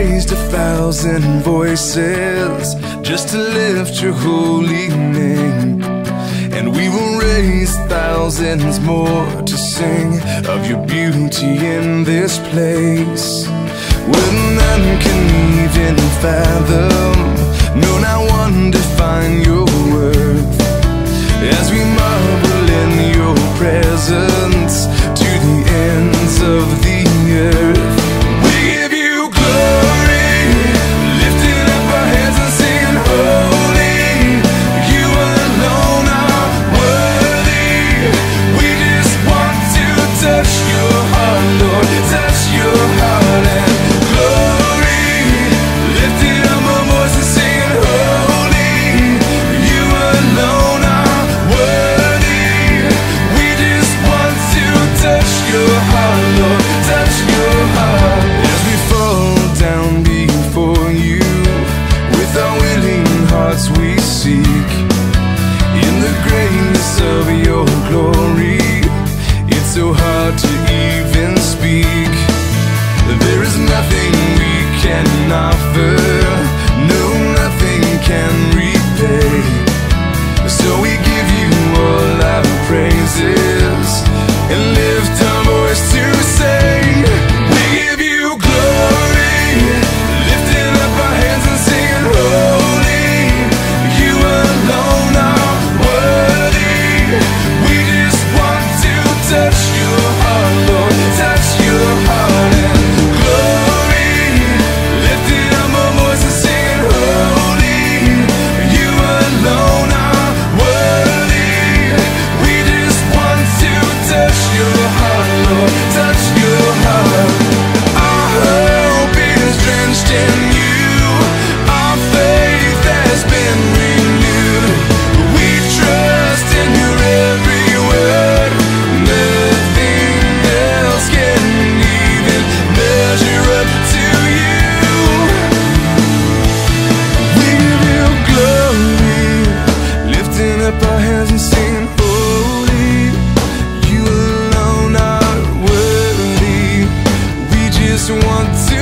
raised 1,000 voices just to lift your holy name. And we will raise thousands more to sing of your beauty in this place. Well, none can even fathom, no, not one define your worth, as we marvel in your presence to the ends of the earth. We give you glory, lifting up our hands and singing holy. You alone are worthy. We just want to touch your heart, Lord, touch your heart. And glory, lifting up our voice and singing holy. You alone are worthy. We just want to touch your heart, Lord, touch your heart. As we fall down before you, with our willing hearts we seek, in the greatness of your glory, it's so hard to even speak. There is nothing we can offer, no, nothing can repay. So we give you all our praises and lift our voice to say, we give you glory, lifting up our hands and singing holy. You alone are worthy. We just want to touch your heart, Lord, touch your heart. And glory, lifting up our voice and singing holy. You alone are worthy. We just want to touch your heart, Lord, touch your heart. Our hope is drenched in you, our faith has been renewed. We trust in your every word, nothing else can even measure up to you. We give you glory, lifting up our hands and singing holy. You alone are worthy. We just want to